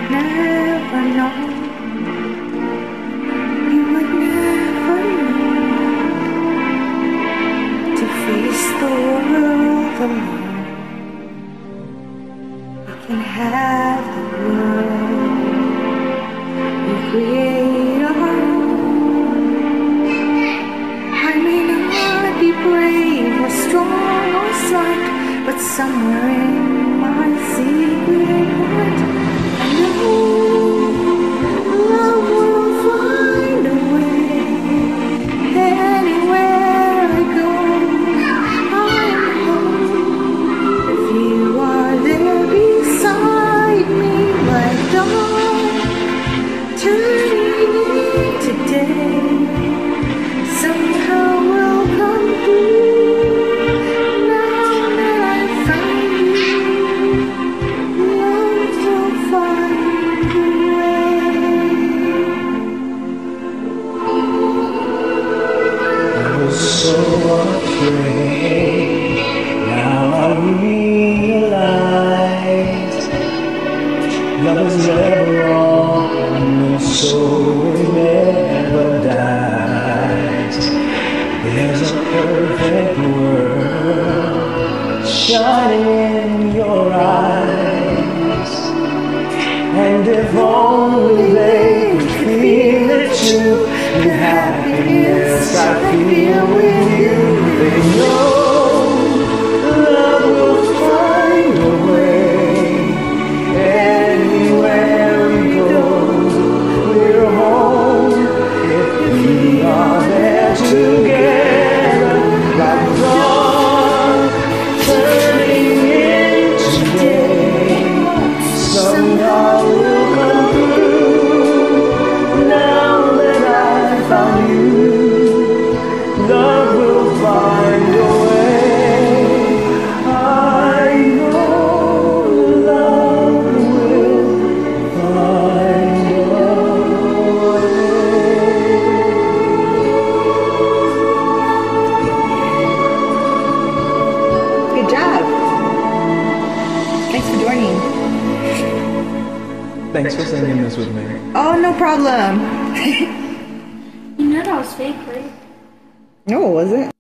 would never know. You would never know to face the world alone. We can have the world, we create our own. I may not be brave or strong or smart, but somewhere in my secret heart I know love will find a way. Anywhere I go, I'm home. If you are there beside me, like dawn turning into day, somehow we'll come through. Now that I found you, love will find a way. I was so afraid, now I realize love is never wrong, and so it never dies. There's a perfect world shining in your eyes, and if only they could feel it too, the happiness I feel with you, they know love will find a way. Anywhere we go, we're home if we are there together, like dawn turning into day. Somehow we'll come through. Now that I found you, love will find a way. I know love will find a way. Good job. Thanks for joining. Thanks for singing this with me. Oh, no problem. You know that was fake, right? No, it wasn't.